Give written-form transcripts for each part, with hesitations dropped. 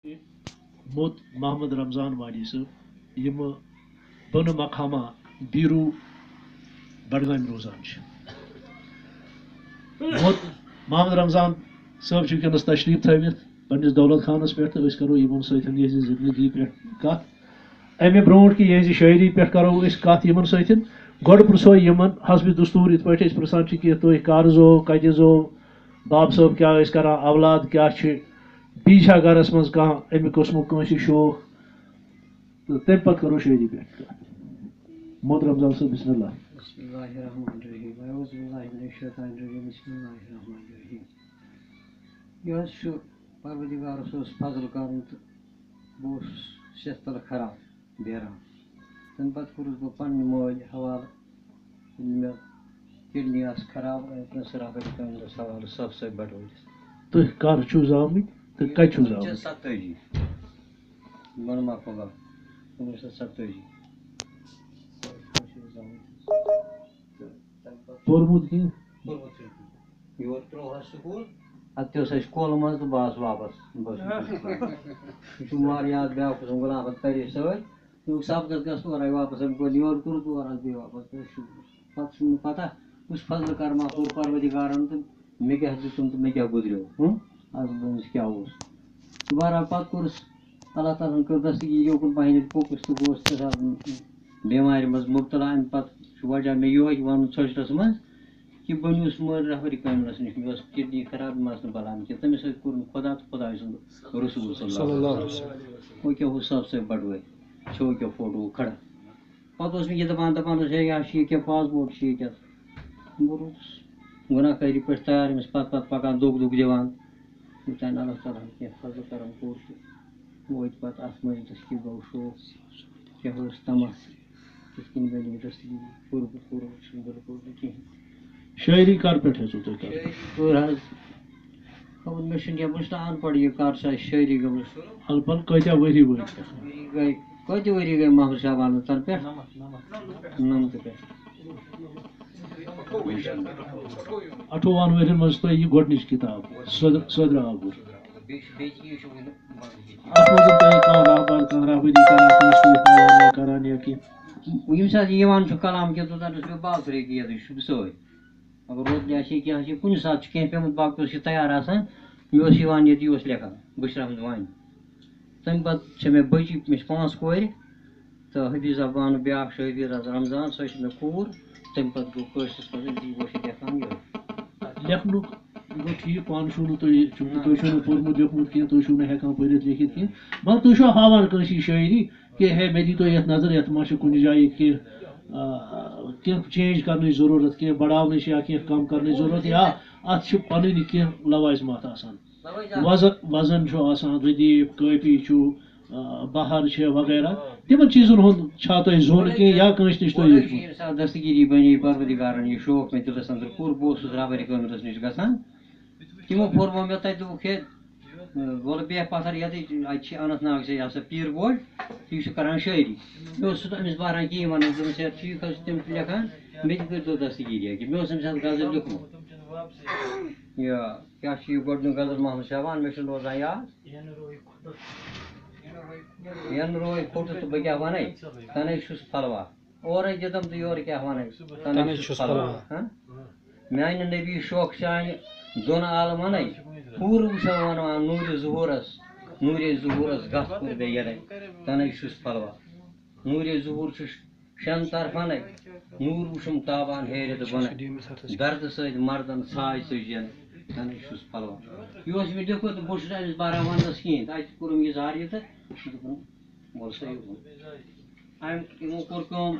Mout Muhammad Ramzan Wadi sir, yim bana Makhama Biru Budgam Rozan. Mout Muhammad Ramzan sab chu kenas tashrif thavit pannis Daulat Khanas peth is karo yimon saithan ye zindagi peth kat ame bront ki ye shairi peth karo is kat yimon saithan god purso yimon hasbi dustur it peth is prasan chi ki to karzo kajizo bab sab kya is kara awlad kya chhe بیچا گرس مز کھانا امی قسمک کنسی شوق تو تم پتہ کرو شاعری پہ موت رمضان صاحب بسم اللہ بسم اللہ الرحمن الرحیم اعوذ باللہ من الشیطان الرجیم بسم اللہ الرحمن الرحیم یہ پروردگار فضل کرن تو بہت صحت خراب بیران تم پتہ کورس بہ پنہ ماج حوالہ مے کڈنی آس خراب صرف حوالہ سب سے بٹوٲرِس تُہۍ کر چھِو زامٕتۍ تہٕ کتہِ چھِو زامٕتۍ 1970 بنما کۄلگام 1970 پوٚرمُت کینٛہہ یور ترٛوو حظ سکوٗل ادٕ تہِ اوس اَسہِ کۄلہٕ منٛز تہٕ بہٕ آس واپس یہِ چھُ واریاہ بیٛاکھ قٕسٕم غلام احمد پرے صٲب دوٚپُکھ سبقس گژھ تورے واپس أمۍ کوٚر یورٕ کوٚر تور حظ بیٚیہِ واپس پتہٕ چھُ نہٕ پتہ کُس فضلہٕ کرما کوٚر پروردگارن تہٕ مےٚ کیٛاہ دِتُم تہٕ مےٚ کیٛاہ گُزریو آز دوٚپمَس کیٛاہ اوس تہٕ بہرحال پتہٕ کوٚرُس اللہ تعالیٰ ہن کٔر دستگیٖری یوکُن پہن پوٚکُس تہٕ گوس بٮ۪مارِ منٛز مُبتلا اَمہِ پتہٕ چھُ وجہ مےٚ یِہوے وَنُن ژھۄچرَس منٛز کہ بہٕ نیوٗس مٲلۍ رہبری کاملَس نِش مےٚ ٲس کِڈنی خراب مےٚ ٲس نہٕ بلان کینٛہہ تٔمِس سۭتۍ کوٚر مےٚ خۄدا تہٕ خۄداے سُنٛد رسوٗل صلی اللہ علیہ وسلم وہ کیا ہو سب سے بٹوٲرۍ چھو کیا فوٹو کھڑا پتہٕ اوس مےٚ یہِ دپان اوس ہے یہِ چھِ یہِ کیٛاہ پاسپورٹ چھِ یہِ کیٛاہ بہٕ روٗدُس گۄناہ کٲری پٲٹھۍ تیار أمِس پتہٕ پکان دۄگ دۄگ دِوان یوٚتانۍ اللہ تعالیٰ ہن کینٛہہ فضل کرم کوٚر تہٕ وٲتۍ پتہٕ اَتھ مٔجلِس کہِ گوٚو شوق کیٛاہ اوس تما تِتھ کٔنۍ گٔے مےٚ دستگیٖری کوٚرمُت چھُنہٕ بِلکُل نہٕ کِہیٖنۍ شاعری کر پٮ۪ٹھ ٲسوٕ تۄہہِ کران کٔر حظ خبر مےٚ چھُنہٕ کینٛہہ بہٕ چھُس نہٕ ان پڑھ یہِ کر چھِ اَسہِ شٲعری گٔمٕژ البتہ کۭتیاہ ؤری گٔے کۭتیاہ ؤری گٔے محمد شابانس تنہٕ پٮ۪ٹھ 9 پٮ۪ٹھ 28 ؤرین منٛز تۄہہِ یہِ گۄڈنِچ کِتاب صدرٕ آگُر اتھ منٛز تۄہہِ کانٛہہ رہبری کران یا کینٛہہ ییٚمہِ ساتہٕ یہِ یِوان چھُ کلام کینٛہہ توٚتانۍ اوس مےٚ باقٕے ییٚتہِ چھُس بہٕ سۭتۍ اگر روٗد آسہِ کینٛہہ آسہِ کُنہِ ساتہٕ چھُ کینٛہہ پیوٚمُت باقٕے اوس یہِ تیار آسان مےٚ اوس یِوان ییٚتہِ یہِ اوس لیکھان بشیر احمد وانی تَمہِ پتہٕ چھِ مےٚ بٔچی مےٚ چھِ 5 کورِ تہٕ حفیظہ بانہٕ بیٛاکھ چھِ حفیظہ رمضان سۄ چھِ مےٚ کوٗر تَمہِ پتہٕ گوٚو کٲشرِس منٛز یہِ اوس یہِ لیکھان یہِ لیکھنُک گوٚو ٹھیٖک پانہٕ چھُو نہٕ تُہۍ تُہۍ چھُو نہٕ پوٚرمُت لیوٚکھمُت کینٛہہ تُہۍ چھُو نہٕ ہٮ۪کان پٔرِتھ لیکھِتھ کینٛہہ مگر تُہۍ چھُو ہاوان کٲنٛسہِ شٲعری کہ ہے مےٚ دی تو یتھ نظر یتھ ما چھِ کُنہِ جایہِ کینٛہہ چینج کرنٕچ ضروٗرت کینٛہہ بڑاونٕچ یا کینٛہہ کم کرنٕچ ضروٗرت یا اتھ چھِ پنٕنۍ کینٛہہ لوازمات آسان وزن چھُ آسان ردیٖف کٲفی چھُ بہار چھِ وغیرہ تِمن چیٖزن ہُنٛد چھا تۄہہِ زوٚن کینٛہہ یا کٲنٛسہِ نِش تۄہہِ ییٚمہِ ساتہٕ دستگیٖری بنے پروردگارن یہِ شوق مےٚ دِلس انٛدر کوٚر بہٕ اوسُس رہبری کاملس نِش گژھان تِمو پھورمو مےٚ تتہِ دوٚپُکھ ہے وۄلہٕ بیٚہہ پتھر ییٚتٕے اَتہِ چھِ اننت ناگ سے یہِ ہسا پیٖر بوے یہِ چھُ کران شٲعری مےٚ اوس نہٕ أمِس بہران کِہیٖنۍ ونان دوٚپمَس ہے ٹھیٖک حظ چھُ تِم چھِ لیکھان مےٚ تہِ کٔرۍتو دستگیٖری اکہِ مےٚ اوس أمۍ ساتہٕ غزل لیوٚکھمُت یہِ کیٛاہ چھُ یہِ گۄڈنیُک غزل محمد شابان مےٚ چھُنہٕ روزان یاد ینہٕ روے کھوٚٹہٕ تہٕ بہٕ کیٛاہ ونے تَنے چھُس پھلوا اورے دِتم تہٕ یورٕ کیٛاہ ونے تَنے چھُس پھلوا میانہِ نبی شوق چانہِ دۄن عالمَنَے پوٗرٕ وٕچھو وَنان نوٗرِ ظہوٗرس گژھ کوٚر مےٚ یَرے تَنے چھُس پھلوا نوٗرِ ظہوٗر چھُ 6 طرفَنَے نوٗر وٕچھُم تابان ہیرِ تہٕ بۄنَے دردٕ سۭتۍ مردن ژھاے ژٔجین تَنے چھُس پھلوا یہِ اوس مےٚ لیوٚکھمُت تہٕ بہٕ چھُس أمِس بہران وننس کِہیٖنۍ تہٕ اَتہِ کوٚرُم اِظہار یہِ تہٕ دوٚپُن وَل سا أمۍ یِمو کوٚر کٲم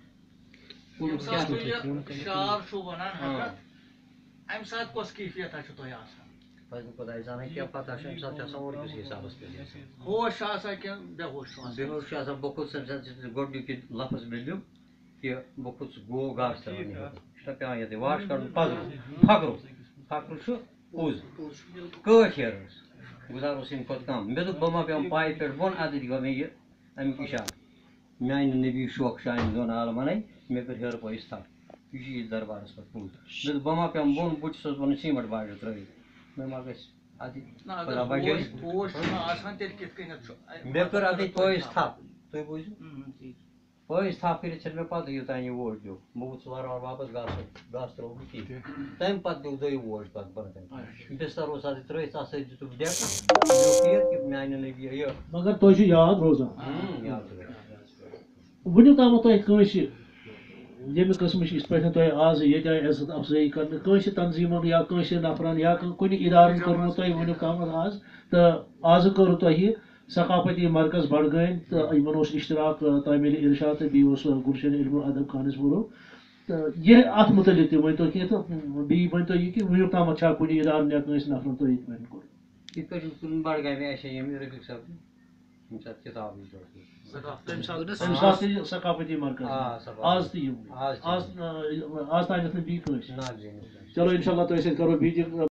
خۄداے زانان کیٛاہ پتہ چھُ اَمہِ ساتہٕ چھُ آسان اورٕ کِس حِسابس پٮ۪ٹھ ہوش چھُ آسان بہٕ کھوٚتُس اَمہِ ساتہٕ گۄڈنیُک یہِ لفظ مےٚ لیوٚکھ کہِ بہٕ کھوٚتُس گوٚو گاسہٕ ترٛاوان یہِ چھُنہ پیٚوان ییٚتہِ واش کَڑُن پھکرُ چھُ پوٚز کٲٹھ ہیر ٲس گُزار اوس اَمہِ کھۄتہٕ کم مےٚ دوٚپ بہٕ ما پیٚوان پایہِ پٮ۪ٹھ بۄن اَدٕ گوٚو مےٚ یہِ اَمیُک اِشارٕ میانہِ نبی شوق چانہِ دۄن عالمَنَے مےٚ کٔر ہیرٕ پٲیِس تھپھ یہِ چھُ یہِ دربارس پٮ۪ٹھ پوٚز مےٚ دوٚپ بہٕ ما پیٚمہٕ بۄن بہٕ تہِ چھُس وَنان سیٖمَٹھ باجر ترٲیِتھ مےٚ ما گژھِ مےٚ کٔر اَتھ پٲیِس تھپھ تُہۍ بوٗزِو پٲیِس تھپھ کٔرِتھ چھَنہٕ مےٚ پَتہٕ یوٚتانۍ یہِ ووٹ دیُت موٗد سُہ وارٕ وارٕ واپَس گاسہٕ ترٛووُکھ نہٕ کِہیٖنۍ تَمہِ پَتہٕ دیُت دوٚیِم ووٹ پَتہٕ برٛونٛٹھ کَنہِ بِستر اوس اَتھ ترٛٲیِتھ تَتھ سۭتۍ دِتُکھ ڈٮ۪کہٕ میٛانہِ نبی یہِ مگر تۄہہِ چھُ یاد روزان یاد چھُ وٕنیُک تامَتھ تۄہہِ کٲنٛسہِ ییٚمہِ قٕسمٕچ یِتھ پٲٹھۍ تۄہہِ آز ییٚتہِ آیہِ عزت افضٲیی کرنہٕ کٲنٛسہِ تنظیٖمن یا کٲنٛسہِ نفرن یا کُنہِ اِدارن کوٚرمُت تۄہہِ وٕنیُک تامَتھ آز تہٕ آزٕ کوٚر تۄہہِ ثقافتی مرکز بڈگٲمۍ تہٕ یِمن اوس اشتراک تعمیٖل ارشاد تہٕ بیٚیہِ اوس گُلشن علم ادب کانسپورو تہٕ یہِ اَتھ مُتعلِق تہِ ؤنۍتو کینٛہہ تہٕ بیٚیہِ ؤنۍتو یہِ کہِ وٕنیُک تامَتھ چھا کُنہِ اِدارن یا کٲنٛسہِ نفرن تۄہہِ یِتھ پٲٹھۍ کوٚر یِتھ پٲٹھۍ کوٚرُن بڈگامہِ اَسہِ ییٚمہِ رفیق صٲب ییٚمہِ ساتہٕ کِتاب تَمہِ ساتہٕ تہِ ثقافتی مرکز آز تہِ یِم آز تانٮ۪تھ نہٕ بیٚیہِ کٲنٛسہِ چلو انشاء اللہ تۄہہِ سۭتۍ کرو بیٚیہِ تہِ